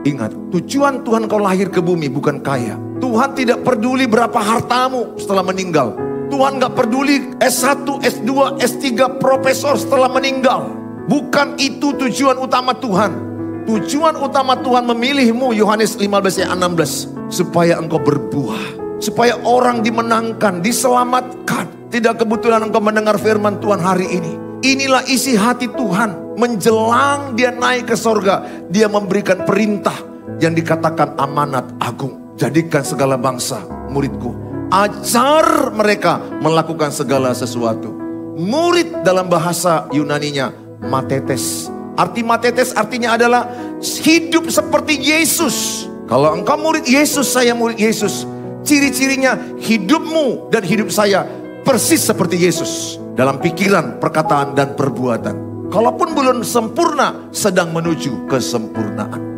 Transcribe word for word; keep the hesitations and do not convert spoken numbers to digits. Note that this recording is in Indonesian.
Ingat, tujuan Tuhan kau lahir ke bumi bukan kaya. Tuhan tidak peduli berapa hartamu setelah meninggal. Tuhan gak peduli S satu, S dua, S tiga, profesor setelah meninggal. Bukan itu tujuan utama Tuhan. Tujuan utama Tuhan memilihmu, Yohanes lima belas ayat enam belas. Supaya engkau berbuah. Supaya orang dimenangkan, diselamatkan. Tidak kebetulan engkau mendengar firman Tuhan hari ini. Inilah isi hati Tuhan. Menjelang dia naik ke sorga, dia memberikan perintah yang dikatakan amanat agung. Jadikan segala bangsa muridku. Ajar mereka melakukan segala sesuatu. Murid dalam bahasa Yunaninya matetes. Arti matetes artinya adalah hidup seperti Yesus. Kalau engkau murid Yesus, saya murid Yesus. Ciri-cirinya hidupmu dan hidup saya persis seperti Yesus. Dalam pikiran, perkataan, dan perbuatan. Kalaupun belum sempurna, sedang menuju kesempurnaan.